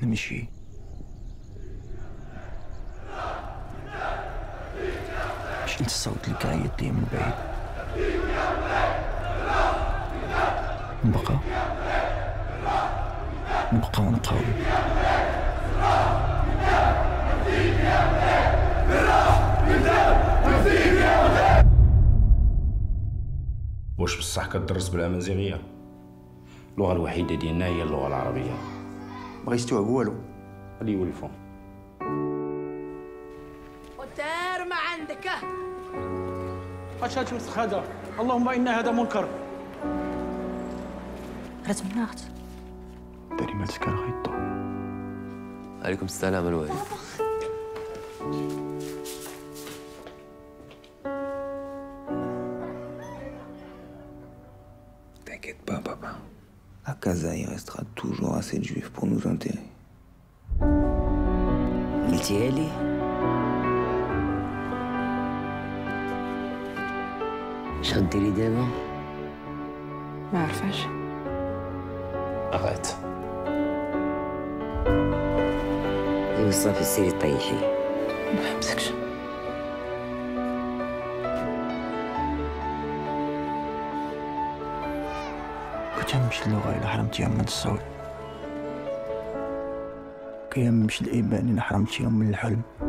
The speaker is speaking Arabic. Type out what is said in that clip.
نمشي. شلت الصوت اللي كان يطير من بعيد. نبقى ونقاوم. واش بصح كدرس بالامازيغيه؟ اللغه الوحيده ديالنا هي اللغه العربيه. ما غيستوعبوا والو. اللي يولفوا وتار ما عندك. أشهد وسخ هذا، اللهم إن هذا منكر. رات مناخت. داري مال سكر خيطو. عليكم السلام الوالد. T'inquiète pas, papa. À Casa, il restera toujours assez de juifs pour nous enterrer. قلتيها لي؟ اش غديري دابا؟ ما عرفاش. اغات ايوا صافي سيري طيحي. ما فهمتكش. كنت غنمشي للغة إلا حرمتيهم من الصوت. كيمشي الإيمان إلا حرمتيهم من الحلم.